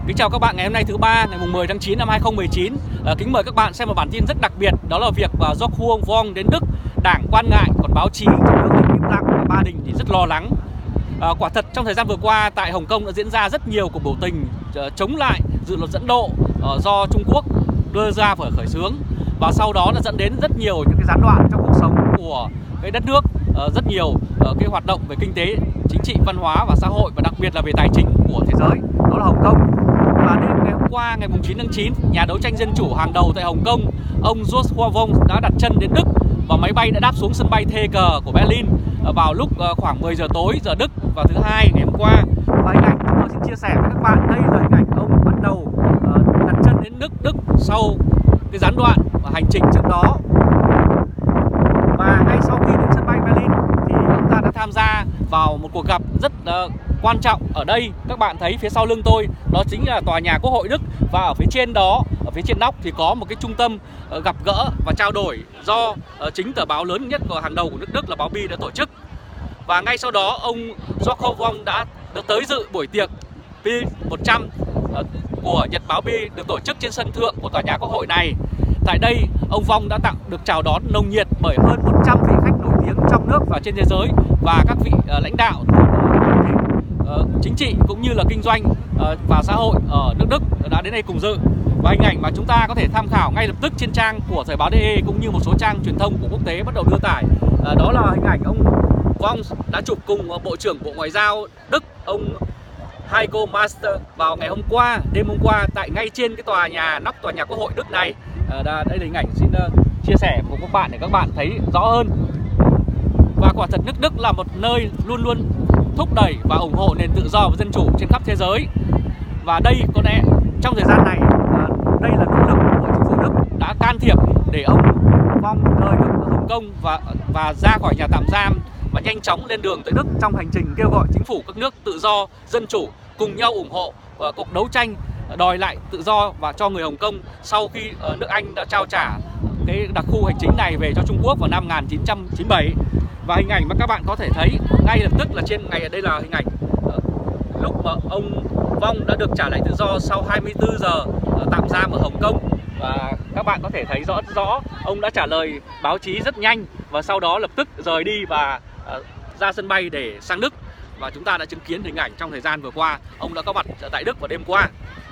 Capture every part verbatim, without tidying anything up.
Kính chào các bạn ngày hôm nay thứ ba ngày mười tháng chín năm hai nghìn không trăm mười chín. À, kính mời các bạn xem một bản tin rất đặc biệt, đó là việc uh, do Khuông Vong đến Đức, Đảng quan ngại, còn báo chí trong nước thì im lặng và Ba Đình thì rất lo lắng. À, quả thật trong thời gian vừa qua tại Hồng Kông đã diễn ra rất nhiều cuộc biểu tình uh, chống lại dự luật dẫn độ uh, do Trung Quốc đưa ra và khởi xướng, và sau đó đã dẫn đến rất nhiều những cái gián đoạn trong cuộc sống của cái đất nước, uh, rất nhiều uh, cái hoạt động về kinh tế, chính trị, văn hóa và xã hội, và đặc biệt là về tài chính của thế giới, đó là Hồng Kông. Và đêm ngày hôm qua ngày chín tháng chín, nhà đấu tranh dân chủ hàng đầu tại Hồng Kông, ông Joshua Wong đã đặt chân đến Đức và máy bay đã đáp xuống sân bay Thê Cờ của Berlin vào lúc khoảng mười giờ tối giờ Đức vào thứ hai ngày hôm qua. Và hình ảnh chúng tôi xin chia sẻ với các bạn, đây là hình ảnh ông bắt đầu đặt chân đến Đức Đức sau cái gián đoạn và hành trình trước đó. Và ngay sau khi đến sân bay Berlin thì ông ta đã tham gia vào một cuộc gặp rất uh, quan trọng ở đây. Các bạn thấy phía sau lưng tôi đó chính là tòa nhà Quốc hội Đức, và ở phía trên đó, ở phía trên nóc thì có một cái trung tâm uh, gặp gỡ và trao đổi do uh, chính tờ báo lớn nhất của hàng đầu của nước Đức là báo Bi đã tổ chức. Và ngay sau đó ông Joshua Wong đã được tới dự buổi tiệc Bi một trăm uh, của nhật báo Bi được tổ chức trên sân thượng của tòa nhà Quốc hội này. Tại đây, ông Vong đã tặng được chào đón nồng nhiệt bởi hơn một trăm vị khách nổi tiếng trong nước và trên thế giới, và các vị uh, lãnh đạo uh, chính trị cũng như là kinh doanh uh, và xã hội ở nước Đức đã đến đây cùng dự. Và hình ảnh mà chúng ta có thể tham khảo ngay lập tức trên trang của Thời báo .de cũng như một số trang truyền thông của quốc tế bắt đầu đưa tải, uh, đó là hình ảnh ông Vong đã chụp cùng Bộ trưởng Bộ Ngoại giao Đức, ông Heiko Master vào ngày hôm qua, đêm hôm qua tại ngay trên cái tòa nhà nóc tòa nhà Quốc hội Đức này. À, đây là hình ảnh xin uh, chia sẻ của các bạn để các bạn thấy rõ hơn. Và quả thật nước Đức là một nơi luôn luôn thúc đẩy và ủng hộ nền tự do và dân chủ trên khắp thế giới. Và đây có lẽ trong thời gian này, uh, đây là nỗ lực của chính phủ Đức đã can thiệp để ông Vong rời được Hồng Kông và và ra khỏi nhà tạm giam và nhanh chóng lên đường tới Đức trong hành trình kêu gọi chính phủ các nước tự do, dân chủ cùng nhau ủng hộ uh, cuộc đấu tranh đòi lại tự do và cho người Hồng Kông sau khi uh, nước Anh đã trao trả cái đặc khu hành chính này về cho Trung Quốc vào năm một nghìn chín trăm chín mươi bảy. Và hình ảnh mà các bạn có thể thấy ngay lập tức là trên ngày đây là hình ảnh uh, lúc mà ông Vong đã được trả lại tự do sau hai mươi tư giờ uh, tạm giam ở Hồng Kông. Và các bạn có thể thấy rõ rõ ông đã trả lời báo chí rất nhanh và sau đó lập tức rời đi và uh, ra sân bay để sang Đức. Và chúng ta đã chứng kiến hình ảnh trong thời gian vừa qua ông đã có mặt tại Đức vào đêm qua.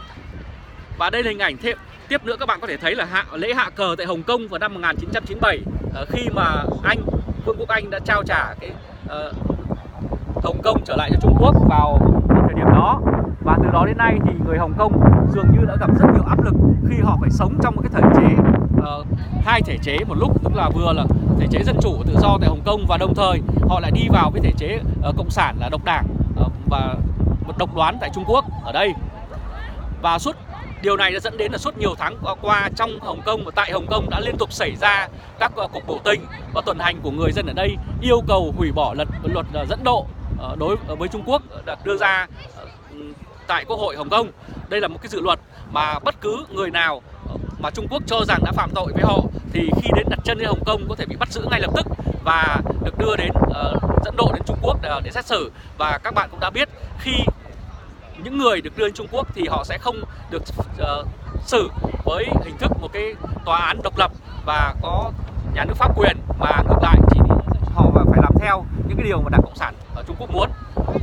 Và đây là hình ảnh thêm tiếp nữa, các bạn có thể thấy là hạ, lễ hạ cờ tại Hồng Kông vào năm một nghìn chín trăm chín mươi bảy, uh, khi mà Anh, Vương quốc Anh đã trao trả cái uh, Hồng Kông trở lại cho Trung Quốc vào thời điểm đó. Và từ đó đến nay thì người Hồng Kông dường như đã gặp rất nhiều áp lực khi họ phải sống trong một cái thể chế uh, hai thể chế một lúc, tức là vừa là thể chế dân chủ tự do tại Hồng Kông và đồng thời họ lại đi vào với thể chế uh, cộng sản là độc đảng uh, và độc đoán tại Trung Quốc ở đây. Và suốt điều này đã dẫn đến là suốt nhiều tháng qua trong Hồng Kông và tại Hồng Kông đã liên tục xảy ra các uh, cuộc biểu tình và tuần hành của người dân ở đây yêu cầu hủy bỏ luật luật uh, dẫn độ uh, đối với Trung Quốc đã đưa ra uh, tại Quốc hội Hồng Kông. Đây là một cái dự luật mà bất cứ người nào mà Trung Quốc cho rằng đã phạm tội với họ thì khi đến đặt chân đến Hồng Kông có thể bị bắt giữ ngay lập tức và được đưa đến uh, dẫn độ đến Trung Quốc để, để xét xử. Và các bạn cũng đã biết khi những người được đưa đến Trung Quốc thì họ sẽ không được uh, xử với hình thức một cái tòa án độc lập và có nhà nước pháp quyền, mà ngược lại chỉ họ phải làm theo những cái điều mà Đảng Cộng sản ở Trung Quốc muốn.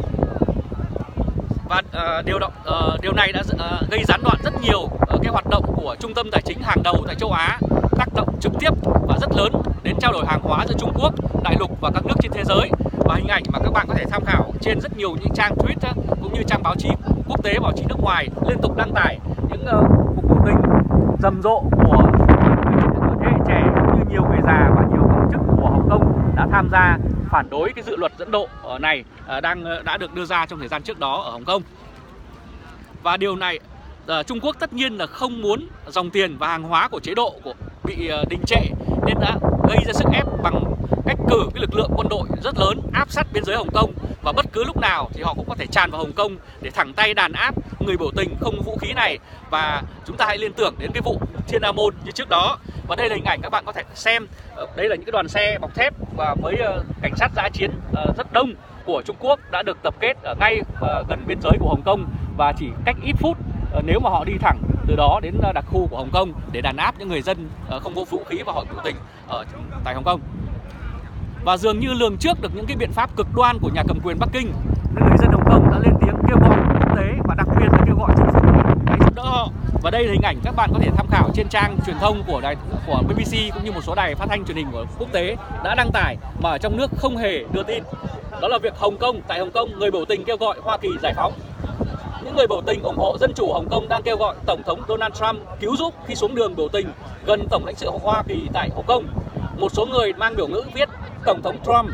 Và uh, điều, động, uh, điều này đã uh, gây gián đoạn rất nhiều uh, cái hoạt động của trung tâm tài chính hàng đầu tại châu Á, tác động trực tiếp và rất lớn đến trao đổi hàng hóa giữa Trung Quốc, đại lục và các nước trên thế giới. Và hình ảnh mà các bạn có thể tham khảo trên rất nhiều những trang tweet uh, cũng như trang báo chí quốc tế, báo chí nước ngoài liên tục đăng tải những uh, cuộc biểu tình rầm rộ của thế hệ trẻ cũng như nhiều người già và nhiều công chức của Hồng Kông đã tham gia phản đối cái dự luật dẫn độ này đang đã được đưa ra trong thời gian trước đó ở Hồng Kông. Và điều này Trung Quốc tất nhiên là không muốn dòng tiền và hàng hóa của chế độ của bị đình trệ, nên đã gây ra sức ép bằng cách cử cái lực lượng quân đội rất lớn áp sát biên giới Hồng Kông, và bất cứ lúc nào thì họ cũng có thể tràn vào Hồng Kông để thẳng tay đàn áp người biểu tình không vũ khí này. Và chúng ta hãy liên tưởng đến cái vụ Thiên An Môn như trước đó. Và đây là hình ảnh các bạn có thể xem, đây là những cái đoàn xe bọc thép và với cảnh sát dã chiến rất đông của Trung Quốc đã được tập kết ở ngay gần biên giới của Hồng Kông, và chỉ cách ít phút nếu mà họ đi thẳng từ đó đến đặc khu của Hồng Kông để đàn áp những người dân không có vũ khí và họ biểu tình ở tại Hồng Kông. Và dường như lường trước được những cái biện pháp cực đoan của nhà cầm quyền Bắc Kinh, nên người dân Hồng Kông đã lên tiếng kêu gọi quốc tế và đặc biệt là kêu gọi chính phủ hãy giúp đỡ họ. Và đây là hình ảnh các bạn có thể tham khảo trên trang truyền thông của đài của bê bê xê cũng như một số đài phát thanh truyền hình của quốc tế đã đăng tải mà ở trong nước không hề đưa tin. Đó là việc Hồng Kông, tại Hồng Kông, người biểu tình kêu gọi Hoa Kỳ giải phóng. Những người biểu tình ủng hộ Dân chủ Hồng Kông đang kêu gọi Tổng thống Donald Trump cứu giúp khi xuống đường biểu tình gần Tổng lãnh sự Hoa Kỳ tại Hồng Kông. Một số người mang biểu ngữ viết Tổng thống Trump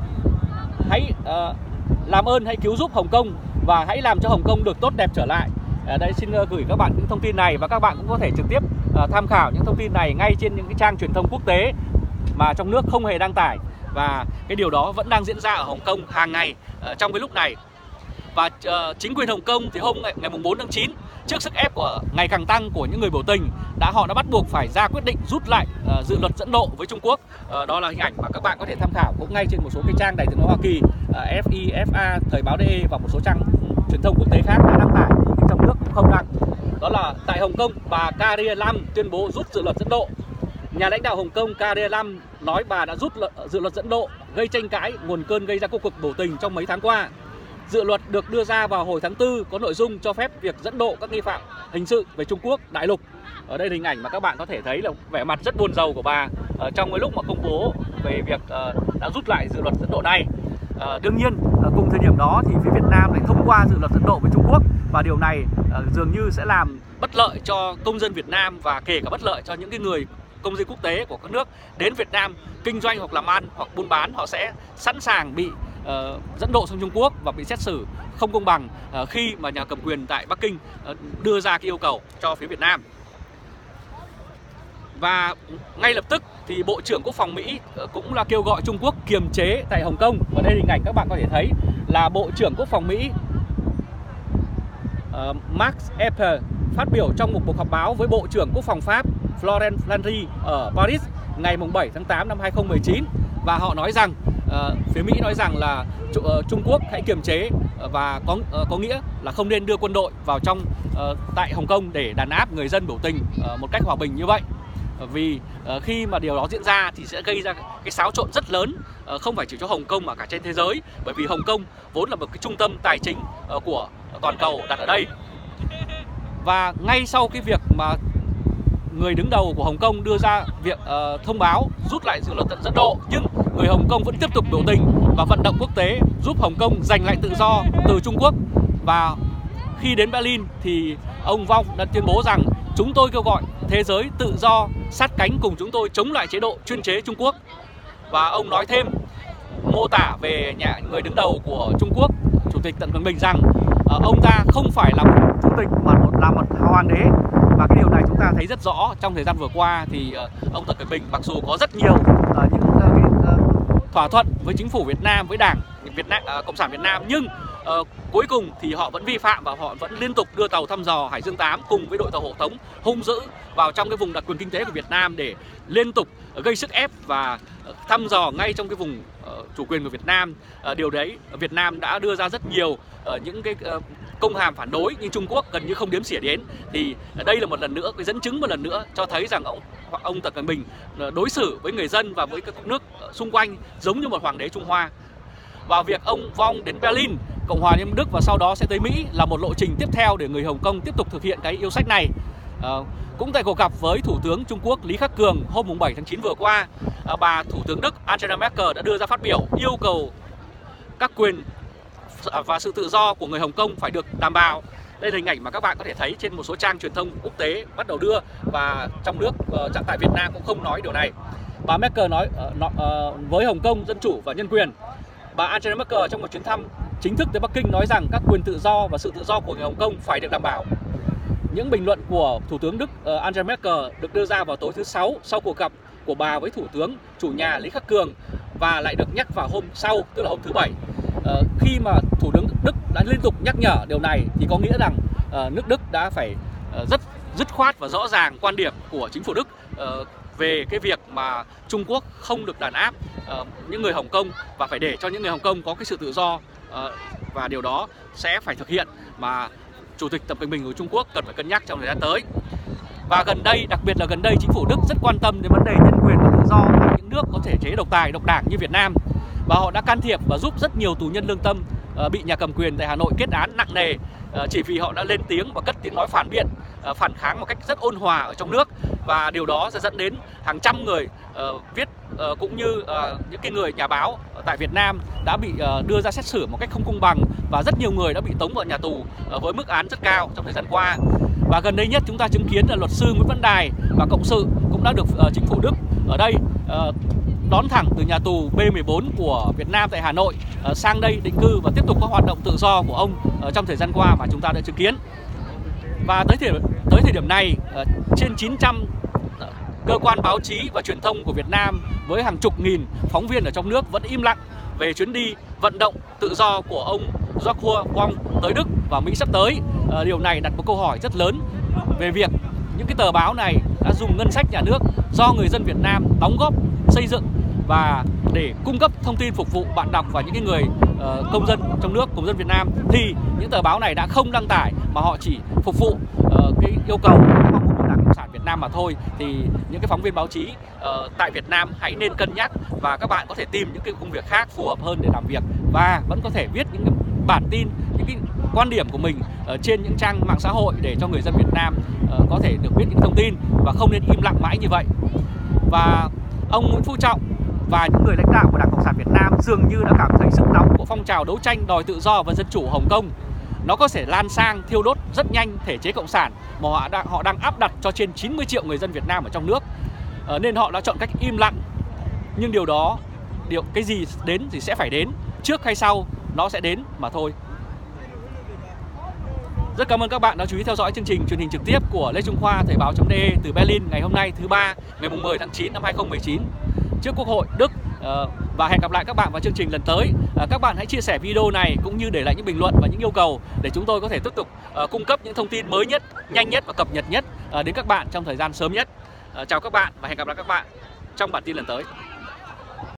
hãy uh, làm ơn hãy cứu giúp Hồng Kông và hãy làm cho Hồng Kông được tốt đẹp trở lại. Ở đây xin gửi các bạn những thông tin này và các bạn cũng có thể trực tiếp uh, tham khảo những thông tin này ngay trên những cái trang truyền thông quốc tế mà trong nước không hề đăng tải. Và cái điều đó vẫn đang diễn ra ở Hồng Kông hàng ngày uh, trong cái lúc này. Và uh, chính quyền Hồng Kông thì hôm ngày, ngày bốn tháng chín, trước sức ép của ngày càng tăng của những người biểu tình, đã họ đã bắt buộc phải ra quyết định rút lại uh, dự luật dẫn độ với Trung Quốc. Uh, đó là hình ảnh mà các bạn có thể tham khảo cũng ngay trên một số cái trang đài tiếng nói Hoa Kỳ, uh, ép i, ép a, Thời báo đê e và một số trang truyền thông quốc tế khác đã đăng tải, nhưng trong nước cũng không đăng. Đó là tại Hồng Kông, bà Carrie Lam tuyên bố rút dự luật dẫn độ. Nhà lãnh đạo Hồng Kông Carrie Lam nói bà đã rút dự luật dẫn độ, gây tranh cãi, nguồn cơn gây ra cuộc cuộc biểu tình trong mấy tháng qua. Dự luật được đưa ra vào hồi tháng tư có nội dung cho phép việc dẫn độ các nghi phạm hình sự về Trung Quốc đại lục. Ở đây là hình ảnh mà các bạn có thể thấy là vẻ mặt rất buồn rầu của bà uh, trong cái lúc mà công bố về việc uh, đã rút lại dự luật dẫn độ này. Uh, đương nhiên uh, cùng thời điểm đó thì phía Việt Nam lại thông qua dự luật dẫn độ với Trung Quốc, và điều này uh, dường như sẽ làm bất lợi cho công dân Việt Nam và kể cả bất lợi cho những cái người công dân quốc tế của các nước đến Việt Nam kinh doanh hoặc làm ăn hoặc buôn bán. Họ sẽ sẵn sàng bị Uh, dẫn độ sang Trung Quốc và bị xét xử không công bằng uh, khi mà nhà cầm quyền tại Bắc Kinh uh, đưa ra cái yêu cầu cho phía Việt Nam. Và ngay lập tức thì Bộ trưởng Quốc phòng Mỹ uh, cũng là kêu gọi Trung Quốc kiềm chế tại Hồng Kông. Và đây hình ảnh các bạn có thể thấy là Bộ trưởng Quốc phòng Mỹ uh, Mark Esper phát biểu trong một cuộc họp báo với Bộ trưởng Quốc phòng Pháp Florent Landry ở Paris ngày bảy tháng tám năm hai nghìn không trăm mười chín. Và họ nói rằng Uh, phía Mỹ nói rằng là uh, Trung Quốc hãy kiềm chế uh, và có uh, có nghĩa là không nên đưa quân đội vào trong uh, tại Hồng Kông để đàn áp người dân biểu tình uh, một cách hòa bình như vậy. Uh, vì uh, khi mà điều đó diễn ra thì sẽ gây ra cái xáo trộn rất lớn, uh, không phải chỉ cho Hồng Kông mà cả trên thế giới, bởi vì Hồng Kông vốn là một cái trung tâm tài chính uh, của toàn cầu đặt ở đây. Và ngay sau cái việc mà người đứng đầu của Hồng Kông đưa ra việc uh, thông báo rút lại dự luật dẫn độ, nhưng người Hồng Kông vẫn tiếp tục biểu tình và vận động quốc tế giúp Hồng Kông giành lại tự do từ Trung Quốc. Và khi đến Berlin thì ông Vong đã tuyên bố rằng chúng tôi kêu gọi thế giới tự do sát cánh cùng chúng tôi chống lại chế độ chuyên chế Trung Quốc. Và ông nói thêm, mô tả về nhà người đứng đầu của Trung Quốc, Chủ tịch Tập Cận Bình, rằng uh, ông ta không phải là một chủ tịch mà một là một hoàng đế. Và cái điều này chúng ta thấy rất rõ trong thời gian vừa qua thì uh, ông Tập Cận Bình mặc dù có rất nhiều uh, những uh, cái, uh, thỏa thuận với chính phủ Việt Nam, với Đảng Việt Nam, uh, Cộng sản Việt Nam, nhưng uh, cuối cùng thì họ vẫn vi phạm và họ vẫn liên tục đưa tàu thăm dò Hải Dương tám cùng với đội tàu hộ tống hung dữ vào trong cái vùng đặc quyền kinh tế của Việt Nam để liên tục uh, gây sức ép và uh, thăm dò ngay trong cái vùng uh, chủ quyền của Việt Nam. Uh, điều đấy Việt Nam đã đưa ra rất nhiều uh, những cái uh, công hàm phản đối, nhưng Trung Quốc gần như không đếm xỉa đến. Thì đây là một lần nữa, cái dẫn chứng một lần nữa cho thấy rằng ông ông Tập Cận Bình đối xử với người dân và với các nước xung quanh giống như một hoàng đế Trung Hoa. Và việc ông Vong đến Berlin, Cộng hòa Liên bang Đức và sau đó sẽ tới Mỹ là một lộ trình tiếp theo để người Hồng Kông tiếp tục thực hiện cái yêu sách này. À, cũng tại cuộc gặp với Thủ tướng Trung Quốc Lý Khắc Cường hôm bảy tháng chín vừa qua, à, bà Thủ tướng Đức Angela Merkel đã đưa ra phát biểu yêu cầu các quyền và sự tự do của người Hồng Kông phải được đảm bảo. Đây là hình ảnh mà các bạn có thể thấy trên một số trang truyền thông quốc tế bắt đầu đưa, và trong nước uh, tại Việt Nam cũng không nói điều này. Bà Merkel nói uh, uh, với Hồng Kông dân chủ và nhân quyền. Bà Angela Merkel trong một chuyến thăm chính thức tới Bắc Kinh nói rằng các quyền tự do và sự tự do của người Hồng Kông phải được đảm bảo. Những bình luận của Thủ tướng Đức uh, Angela Merkel được đưa ra vào tối thứ Sáu sau cuộc gặp của bà với Thủ tướng chủ nhà Lý Khắc Cường, và lại được nhắc vào hôm sau, tức là hôm thứ Bảy. Uh, khi mà Thủ tướng Đức đã liên tục nhắc nhở điều này thì có nghĩa rằng uh, nước Đức đã phải uh, rất dứt khoát và rõ ràng quan điểm của chính phủ Đức uh, về cái việc mà Trung Quốc không được đàn áp uh, những người Hồng Kông và phải để cho những người Hồng Kông có cái sự tự do, uh, và điều đó sẽ phải thực hiện. Mà Chủ tịch Tập Cận Bình của Trung Quốc cần phải cân nhắc trong thời gian tới. Và gần đây, đặc biệt là gần đây, chính phủ Đức rất quan tâm đến vấn đề nhân quyền và tự do tại những nước có thể chế độc tài, độc đảng như Việt Nam. Và họ đã can thiệp và giúp rất nhiều tù nhân lương tâm uh, bị nhà cầm quyền tại Hà Nội kết án nặng nề uh, chỉ vì họ đã lên tiếng và cất tiếng nói phản biện, uh, phản kháng một cách rất ôn hòa ở trong nước. Và điều đó sẽ dẫn đến hàng trăm người uh, viết uh, cũng như uh, những cái người nhà báo tại Việt Nam đã bị uh, đưa ra xét xử một cách không công bằng, và rất nhiều người đã bị tống vào nhà tù uh, với mức án rất cao trong thời gian qua. Và gần đây nhất chúng ta chứng kiến là luật sư Nguyễn Văn Đài và cộng sự cũng đã được uh, chính phủ Đức ở đây uh, đón thẳng từ nhà tù B mười bốn của Việt Nam tại Hà Nội uh, sang đây định cư và tiếp tục các hoạt động tự do của ông uh, trong thời gian qua mà chúng ta đã chứng kiến. Và tới thời, tới thời điểm này, uh, trên chín trăm uh, cơ quan báo chí và truyền thông của Việt Nam với hàng chục nghìn phóng viên ở trong nước vẫn im lặng về chuyến đi vận động tự do của ông Joshua Wong tới Đức và Mỹ sắp tới. Uh, điều này đặt một câu hỏi rất lớn về việc những cái tờ báo này đã dùng ngân sách nhà nước do người dân Việt Nam đóng góp xây dựng và để cung cấp thông tin phục vụ bạn đọc và những cái người uh, công dân trong nước, công dân Việt Nam, thì những tờ báo này đã không đăng tải mà họ chỉ phục vụ uh, cái yêu cầu cái mong muốn của Đảng Cộng sản Việt Nam mà thôi. Thì những cái phóng viên báo chí uh, tại Việt Nam hãy nên cân nhắc, và các bạn có thể tìm những cái công việc khác phù hợp hơn để làm việc, và vẫn có thể viết những cái bản tin, những cái quan điểm của mình ở trên những trang mạng xã hội để cho người dân Việt Nam uh, có thể được biết những thông tin và không nên im lặng mãi như vậy. Và ông Nguyễn Phú Trọng và những người lãnh đạo của Đảng Cộng sản Việt Nam dường như đã cảm thấy sức nóng của phong trào đấu tranh đòi tự do và dân chủ Hồng Kông nó có thể lan sang thiêu đốt rất nhanh thể chế cộng sản mà họ đang, họ đang áp đặt cho trên chín mươi triệu người dân Việt Nam ở trong nước. uh, Nên họ đã chọn cách im lặng. Nhưng điều đó, điều cái gì đến thì sẽ phải đến, trước hay sau nó sẽ đến mà thôi. Rất cảm ơn các bạn đã chú ý theo dõi chương trình truyền hình trực tiếp của Lê Trung Khoa Thời báo.de từ Berlin ngày hôm nay thứ ba ngày mười tháng chín năm hai nghìn không trăm mười chín trước Quốc hội Đức. Và hẹn gặp lại các bạn vào chương trình lần tới. Các bạn hãy chia sẻ video này cũng như để lại những bình luận và những yêu cầu để chúng tôi có thể tiếp tục cung cấp những thông tin mới nhất, nhanh nhất và cập nhật nhất đến các bạn trong thời gian sớm nhất. Chào các bạn và hẹn gặp lại các bạn trong bản tin lần tới.